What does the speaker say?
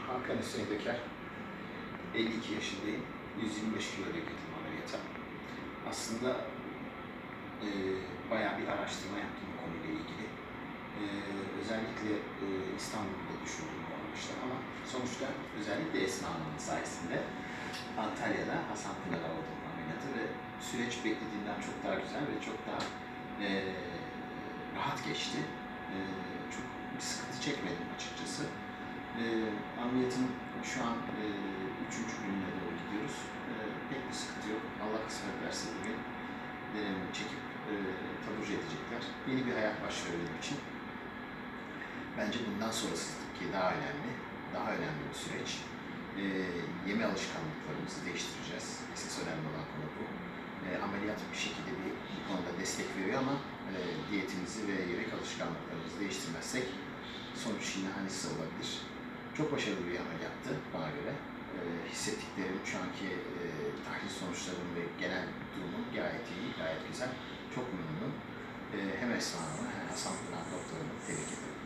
Hakan Hüseyin Döker, 52 yaşındayım, 125 kilo girdim ameliyata. Aslında bayağı bir araştırma yaptım bu konuyla ilgili. Özellikle İstanbul'da düşündüm bu amaçla ama sonuçta özellikle Esma Hanım'ın sayesinde Antalya'da Hasan Pınar'a oldum ameliyatı ve süreç beklediğimden çok daha güzel ve çok daha rahat geçti. Çok bir sıkıntı çekmedim açıkçası. Ameliyatın şu an 3. gününe doğru gidiyoruz. Pek bir sıkıntı yok. Allah kısmet ederse bugün denememi çekip taburcu edecekler. Yeni bir hayat başlıyor benim için. Bence bundan sonrası ki daha önemli. Daha önemli bir süreç. Yeme alışkanlıklarımızı değiştireceğiz. Esas önemli olan konu bu. Ameliyat bir şekilde bu konuda destek veriyor ama diyetimizi ve yemek alışkanlıklarımızı değiştirmezsek sonuç yine hangisi olabilir? Çok başarılı bir ameliyattı bana göre. Hissettiklerim, şu anki tahlil sonuçlarım ve genel durumum gayet iyi, gayet güzel. Çok memnunum. Hem Esma Hanım'a hem Hasan Pınar doktoruma tebrik ederim.